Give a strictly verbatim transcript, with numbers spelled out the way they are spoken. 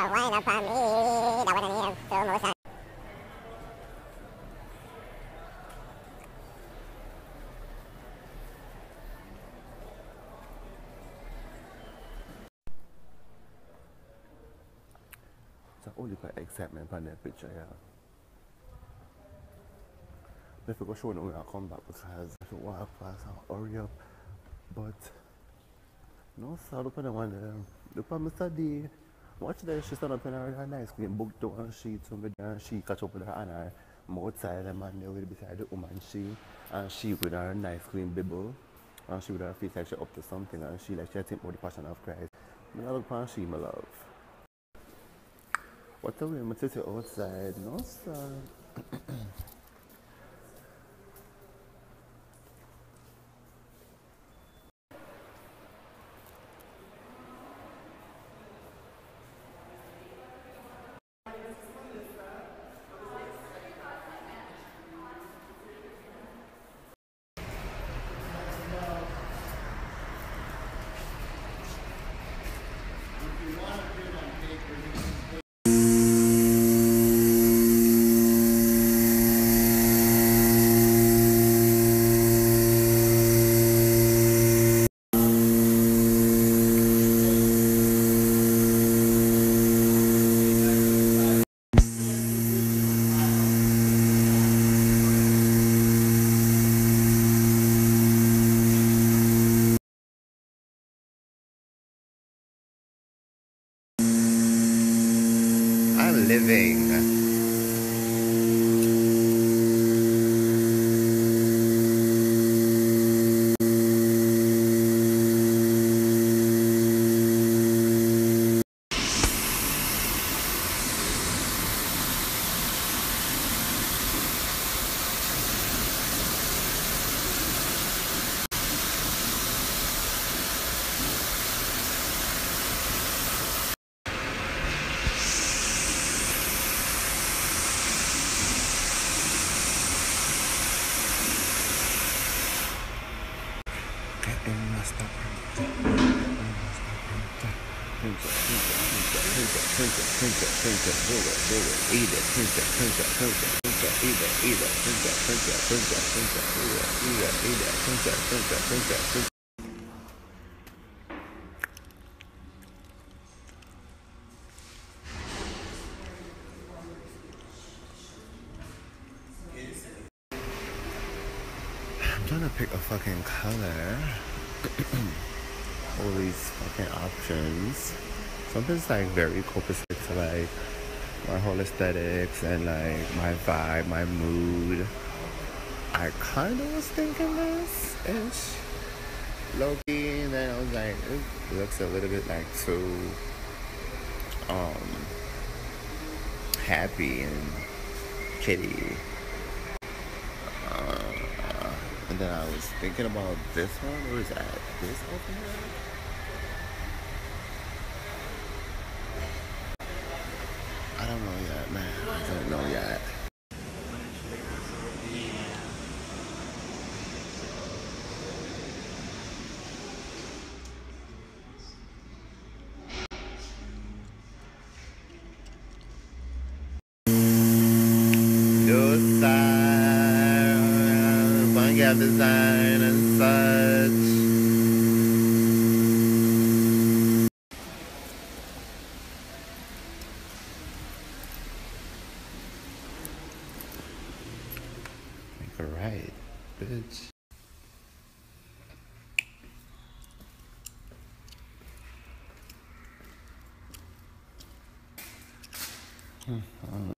come wind up on me. That what I need slow motion. So only quite excitement on that picture, yeah. If we go show them when I come back because I have to walk fast and hurry up. But no sir, look at the one there. Look at Mister D. Watch there, she stand up in her nice clean book to and she to me there and she catch up with her and her outside the man there with beside the woman she and she with her nice clean bibble and she with her face like she up to something and she like she think about the passion of Christ. Me I look upon she my love. What the way my sister outside? No sir. I'm living. I'm trying to pick a fucking color. All these fucking options. Something's like very copacetic to like my whole aesthetics and like my vibe, my mood. I kind of was thinking this ish, low key, and then I was like, it looks a little bit like too um happy and kitty. Uh, and then I was thinking about this one. Where is that? This over here? I don't know yet, man. I don't know yet. Yo, sir. Fun gap design and such. Right, bitch. Hmm, I don't